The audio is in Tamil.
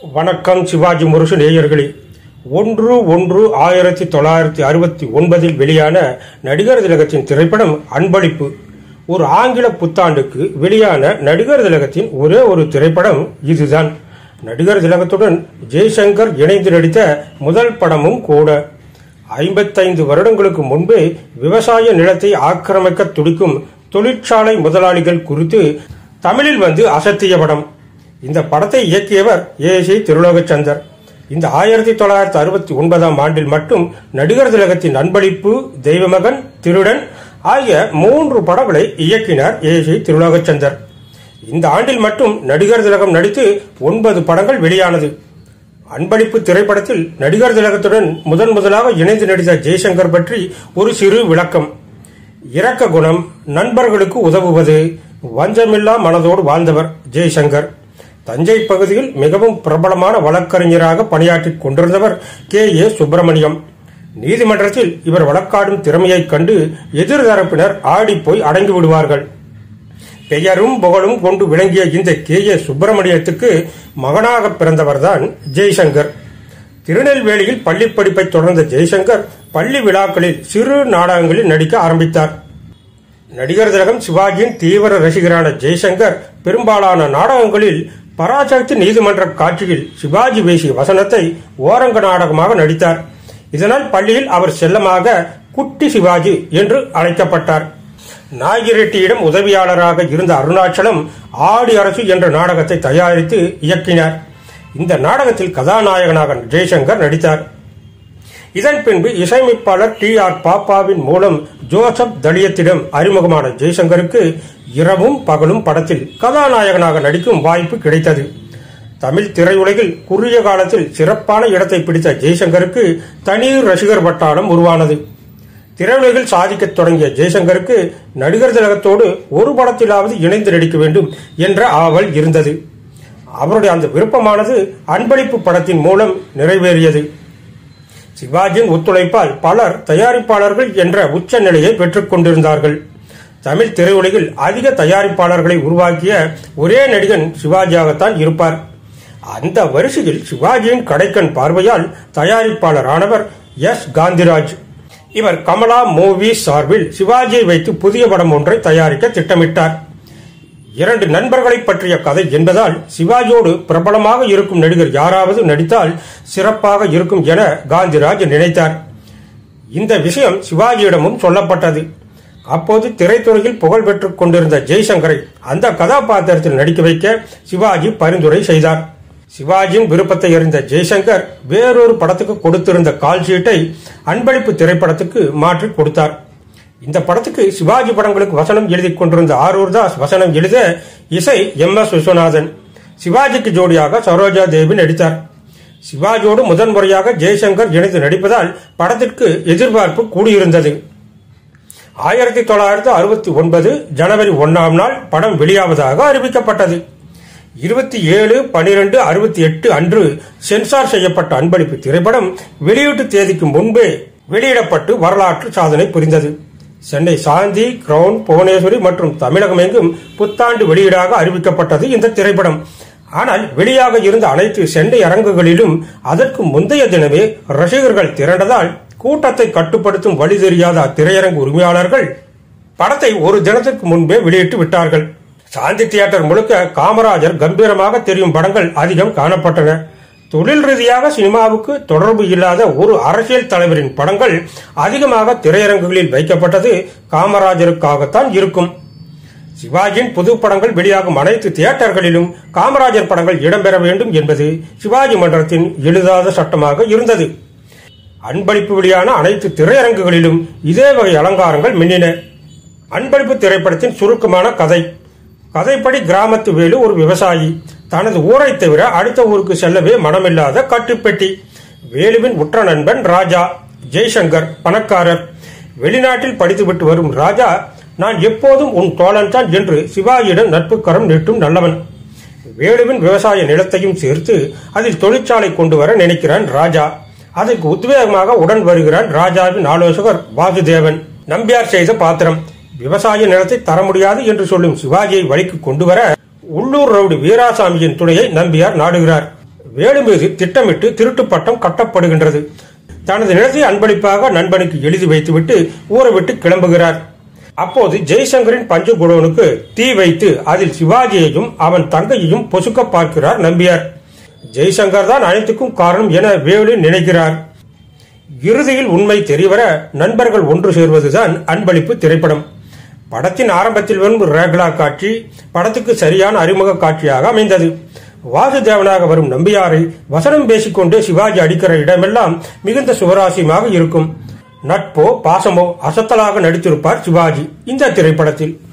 வணக்கம் சிவாஜி முரசு நேயர்களே. 1/1/1969 வெளியான நடிகர் திலகத்தின் திரைப்படம் அன்பளிப்பு. ஒரு ஆங்கில புத்தாண்டுக்கு வெளியான நடிகர் திலகத்தின் ஒரே ஒரு திரைப்படம் இதுதான். நடிகர் திலகத்துடன் ஜெய்சங்கர் இணைந்து நடித்த முதல் படமும் கூட. 55 வருடங்களுக்கு முன்பே விவசாய நிலத்தை ஆக்கிரமிக்க துடிக்கும் தொழிற்சாலை முதலாளிகள் குறித்து தமிழில் வந்து அசத்திய படம். இந்த படத்தை இயக்கியவர் ஏ.சி. திருலோகச்சந்தர். இந்த 1969 ஆண்டில் மட்டும் நடிகர் திலகத்தின் அன்பளிப்பு, தெய்வமகன், திருடன் ஆகிய 3 படங்களை இயக்கினார் ஏ.சி. திருலோகச்சந்தர். இந்த ஆண்டில் மட்டும் நடிகர் திலகம் நடித்து 9 படங்கள் வெளியானது. அன்பளிப்பு திரைப்படத்தில் நடிகர் திலகத்துடன் முதலாக இணைந்து நடித்த ஜெய்சங்கர் பற்றி ஒரு சிறு விளக்கம். இரக்க குணம், நண்பர்களுக்கு உதவுவது, வஞ்சமில்லா மனதோடு வாழ்ந்தவர் ஜெய்சங்கர். தஞ்சை பகுதியில் மிகவும் பிரபலமான வழக்கறிஞராக பணியாற்றிக் கொண்டிருந்தவர் கே.ஏ. சுப்பிரமணியம். நீதிமன்றத்தில் இவர் வழக்காடும் திறமையைக் கண்டு எதிர்தரப்பினர் ஆடிப்போய் அடங்கி விடுவார்கள். பெயரும் புகழும் கொண்டு விளங்கிய இந்த கே.ஏ. சுப்பிரமணியத்துக்கு மகனாக பிறந்தவர்தான் ஜெய்சங்கர். திருநெல்வேலியில் பள்ளி படிப்பை தொடர்ந்த ஜெய்சங்கர் பள்ளி விழாக்களில் சிறு நாடகங்களில் நடிக்க ஆரம்பித்தார். நடிகர் திலகம் சிவாஜியின் தீவிர ரசிகரான ஜெய்சங்கர் பெரும்பாலான நாடகங்களில் பராசக்தி நீதிமன்ற காட்சியில் சிவாஜி பேசிய வசனத்தை ஓரங்க நாடகமாக நடித்தார். இதனால் பள்ளியில் அவர் செல்லமாக குட்டி சிவாஜி என்று அழைக்கப்பட்டார். நாகிரெட்டியிடம் உதவியாளராக இருந்த அருணாச்சலம் ஆடி அரசு என்ற நாடகத்தை தயாரித்து இயக்கினார். இந்த நாடகத்தில் கதாநாயகனாக ஜெய்சங்கர் நடித்தார். இதன் பின்பு இசையமைப்பாளர் டி.ஆர். பாப்பாவின் மூலம் ஜோசப் தலியத்திடம் அறிமுகமான ஜெய்சங்கருக்கு இரவும் பகலும் படத்தில் கதாநாயகனாக நடிக்கும் வாய்ப்பு கிடைத்தது. தமிழ் திரையுலகில் குறுகிய காலத்தில் சிறப்பான இடத்தை பிடித்த ஜெய்சங்கருக்கு தனி ரசிகர் வட்டாரம் உருவானது. திரையுலகில் சாதிக்க தொடங்கிய ஜெய்சங்கருக்கு நடிகர் திலகத்தோடு ஒரு படத்திலாவது இணைந்து நடிக்க வேண்டும் என்ற ஆவல் இருந்தது. அவருடைய அந்த விருப்பமானது அன்பளிப்பு படத்தின் மூலம் நிறைவேறியது. சிவாஜியின் ஒத்துழைப்பால் பலர் தயாரிப்பாளர்கள் என்ற உச்ச நிலையை பெற்றுக் கொண்டிருந்தார்கள். தமிழ் திரையுலகில் அதிக தயாரிப்பாளர்களை உருவாக்கிய ஒரே நடிகன் சிவாஜியாகத்தான் இருப்பார். அந்த வரிசையில் சிவாஜியின் கடைக்கண் பார்வையால் தயாரிப்பாளர் ஆனவர் எஸ். காந்திராஜ். இவர் கமலா மூவிஸ் சார்பில் சிவாஜியை வைத்து புதிய படம் ஒன்றை தயாரிக்க திட்டமிட்டார். 2 நண்பர்களை பற்றிய கதை என்பதால் சிவாஜியோடு பிரபலமாக இருக்கும் நடிகர் யாராவது நடித்தால் சிறப்பாக இருக்கும் என காந்திராஜ் நினைத்தார். இந்த விஷயம் சிவாஜியிடமும் சொல்லப்பட்டது. அப்போது திரைத்துறையில் புகழ் பெற்றுக் கொண்டிருந்த ஜெய்சங்கரை அந்த கதாபாத்திரத்தில் நடிக்க வைக்க சிவாஜி பரிந்துரை செய்தார். சிவாஜியின் விருப்பத்தை அறிந்த ஜெய்சங்கர் வேறொரு படத்துக்கு கொடுத்திருந்த கால் ஷீட்டை அன்பளிப்பு திரைப்படத்துக்கு மாற்றி கொடுத்தார். இந்த படத்துக்கு சிவாஜி படங்களுக்கு வசனம் எழுதி கொண்டிருந்த ஆரூர் தாஸ் வசனம் எழுத இசை எம்.எஸ். விஸ்வநாதன். சிவாஜிக்கு ஜோடியாக சரோஜா தேவி நடித்தார். சிவாஜியோடு முதன்முறையாக ஜெய்சங்கர் இணைந்து நடிப்பதால் படத்திற்கு எதிர்பார்ப்பு கூடியிருந்தது. 1969 ஜனவரி 1 படம் வெளியாவதாக அறிவிக்கப்பட்டது. 27/12/68 அன்று சென்சார் செய்யப்பட்ட அன்பளிப்பு திரைப்படம் வெளியீட்டு தேதிக்கு முன்பே வெளியிடப்பட்டு வரலாற்று சாதனை புரிந்தது. சென்னை சாந்தி, கிரவுன், புவனேஸ்வரி மற்றும் தமிழகம் எங்கும் புத்தாண்டு வெளியீடாக அறிவிக்கப்பட்டது இந்த திரைப்படம். ஆனால் வெளியாக இருந்த அனைத்து சென்னை அரங்குகளிலும் அதற்கு முந்தைய தினமே ரசிகர்கள் திரண்டதால் கூட்டத்தை கட்டுப்படுத்தும் வழி தெரியாத அத்திரையரங்கு உரிமையாளர்கள் படத்தை ஒரு தினத்திற்கு முன்பே வெளியிட்டு விட்டார்கள். சாந்தி தியேட்டர் முழுக்க காமராஜர் கம்பீரமாக தெரியும் படங்கள் அதிகம் காணப்பட்டன. தொழில் ரீதியாக சினிமாவுக்கு தொடர்பு இல்லாத ஒரு அரசியல் தலைவரின் படங்கள் அதிகமாக திரையரங்குகளில் வைக்கப்பட்டது காமராஜருக்காகத்தான் இருக்கும். சிவாஜியின் புது படங்கள் வெளியாகும் அனைத்து தியேட்டர்களிலும் காமராஜர் படங்கள் இடம்பெற வேண்டும் என்பது சிவாஜி மன்றத்தின் எழுதாத சட்டமாக இருந்தது. அன்பளிப்பு வெளியான அனைத்து திரையரங்குகளிலும் இதே வகை அலங்காரங்கள் மின்னின. அன்பளிப்பு திரைப்படத்தின் சுருக்கமான கதை. கதைப்படி கிராமத்து வேலு ஒரு விவசாயி. தனது ஊரை தவிர அடுத்த ஊருக்கு செல்லவே மனமில்லாத கட்டுப்பெட்டி. வேலுவின் உற்ற நண்பன் ராஜா. ஜெய்சங்கர் பணக்காரர். வெளிநாட்டில் படித்துவிட்டு வரும் ராஜா நான் எப்போதும் உன் தோழன் தான் என்று சிவாஜியிடம் நட்பு கரம் நீட்டும் நல்லவன். வேலுவின் விவசாய நிலத்தையும் சேர்த்து அதில் தொழிற்சாலை கொண்டு வர நினைக்கிறான் ராஜா. அதற்கு உத்வேகமாக உடன் வருகிறான் ராஜாவின் ஆலோசகர் வாசுதேவன். நம்பியார் செய்த பாத்திரம். விவசாய நிலத்தை தர முடியாது என்று சொல்லும் சிவாஜியை வழிக்கு கொண்டு வர உள்ளூர் ரவுடி வீராசாமியின் துணையை நம்பியார் நாடுகிறார். வேலு மீது திட்டமிட்டு திருட்டு பட்டம் கட்டப்படுகின்றது. தனது நிலத்தை அன்பளிப்பாக நண்பனுக்கு எழுதி வைத்துவிட்டு ஊரை விட்டு கிளம்புகிறார். அப்போது ஜெய்சங்கரின் பஞ்சு குடோனுக்கு தீ வைத்து அதில் சிவாஜியையும் அவன் தங்கையையும் பொசுக்க பார்க்கிறார் நம்பியார். ஜெய்சங்கர் தான் அனைத்துக்கும் காரணம் என வேலு நினைக்கிறார். இறுதியில் உண்மை தெரியவர நண்பர்கள் ஒன்று சேர்வதுதான் அன்பளிப்பு திரைப்படம். படத்தின் ஆரம்பத்தில் வரும் ரேக்லா காட்சி படத்துக்கு சரியான அறிமுக காட்சியாக அமைந்தது. வாசுதேவனாக வரும் நம்பியாரை வசனம் பேசிக்கொண்டே சிவாஜி அடிக்கிற இடமெல்லாம் மிகுந்த சுவராசியமாக இருக்கும். நட்போ பாசமோ அசத்தலாக நடித்திருப்பார் சிவாஜி இந்த திரைப்படத்தில்.